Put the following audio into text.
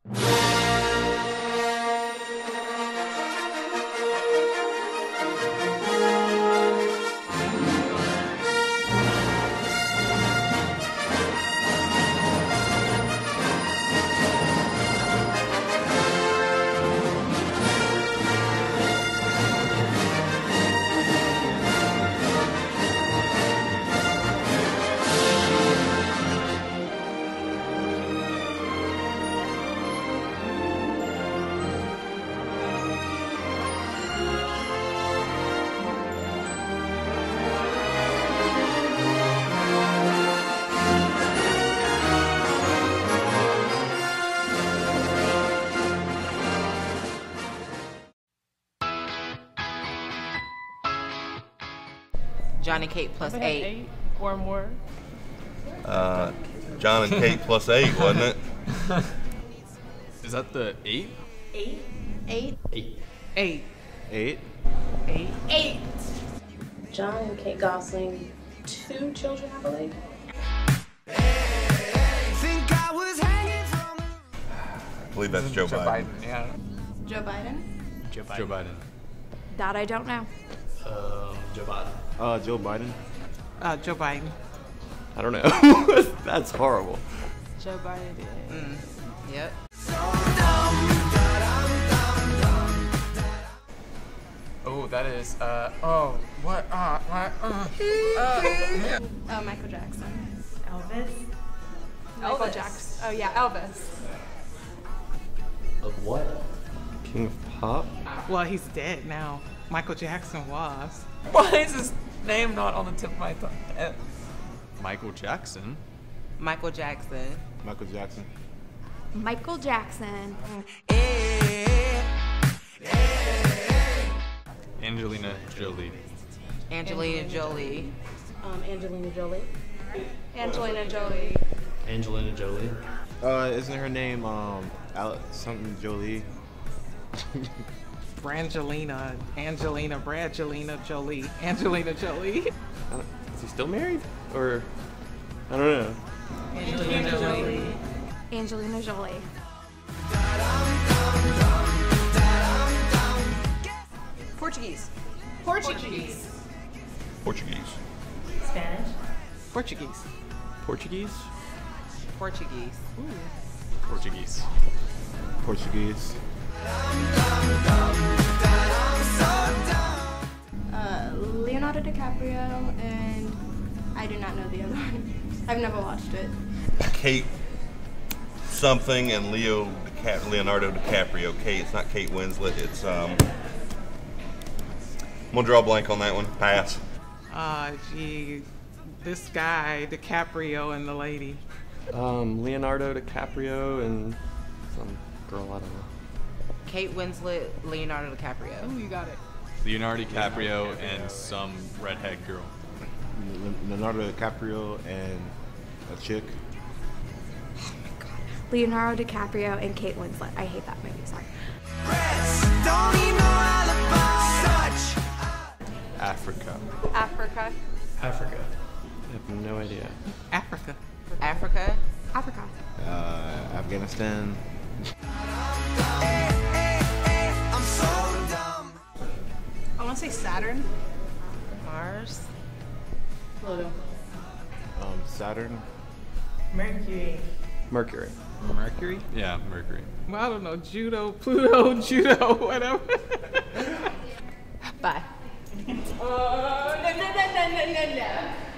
John and Kate plus 8 or more. John and Kate plus 8, wasn't it? Is that the 8? 8. 8. 8. 8. 8. 8. 8. John and Kate Gosling, 2 children, I believe. I believe that's Joe Biden. Yeah. Joe Biden? Joe Biden. That I don't know. Joe Biden. Joe Biden. Joe Biden. I don't know. That's horrible. Joe Biden did. Yep. Oh, that is, what? Michael Jackson. Elvis? Michael Jackson. Oh yeah, Elvis. Of what? King of Pop. Well, he's dead now. Michael Jackson was. Why is his name not on the tip of my tongue? Michael Jackson? Michael Jackson. Michael Jackson. Michael Jackson. Angelina Jolie. Angelina Jolie. Angelina Jolie. Angelina Jolie. Angelina Jolie. Isn't her name something Jolie? Brangelina. Angelina. Bradgelina Jolie. Angelina Jolie. Is he still married? Or I don't know. Angelina Jolie. Angelina Jolie. Portuguese. Portuguese. Portuguese. Spanish. Portuguese. Portuguese. Portuguese. Portuguese. Portuguese. Leonardo DiCaprio, and I do not know the other one. I've never watched it. Kate something and Leonardo DiCaprio. Kate, it's not Kate Winslet. It's I'm gonna draw a blank on that one. Pass. Gee, this guy DiCaprio and the lady. Leonardo DiCaprio and some girl I don't know. Kate Winslet, Leonardo DiCaprio. Ooh, you got it. Leonardo DiCaprio and some redhead girl. Leonardo DiCaprio and a chick. Leonardo DiCaprio and Kate Winslet. I hate that movie. Sorry. Africa. Africa. Africa. I have no idea. Africa. Africa. Africa. Afghanistan. I want to say Saturn. Mars. Pluto. Saturn. Mercury. Mercury. Mercury? Yeah, Mercury. Well, I don't know. Judo, Pluto, Judo, whatever. Bye. No.